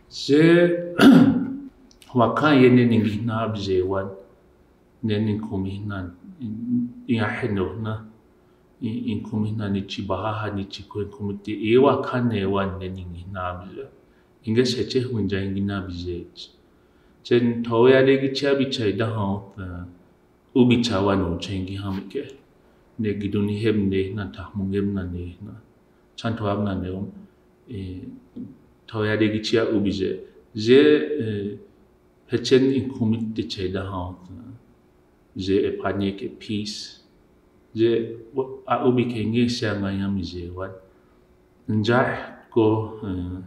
Je wakan ye neningi na abjewan nenin kumihnan inga heno na in kumihnan ni chibaha ni chiko kumiti e wakan ne wan neningi na abje inga seche hunja ingi na abje chen thoya de gi chabi chai da ha ubi chawan o chengi hamke ne giduni hem ne na ta mungem na ne na chan thoab na ne thoya de gi chia ubi je Hechen in kumit de cheda ha je e panye ke peace je a ubi ke nge sia ngayam je wat nja ko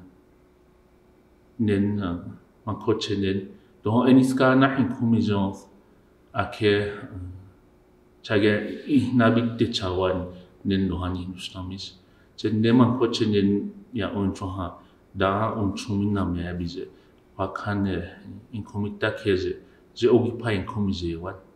nen ma ko chenen do eniska na in kumijon ake chage nabit de chawan nen lohani nustamis chen ne ma ko chenen ya on ha da on chumina me abije wakan in komita keze je ogi pa in komize wat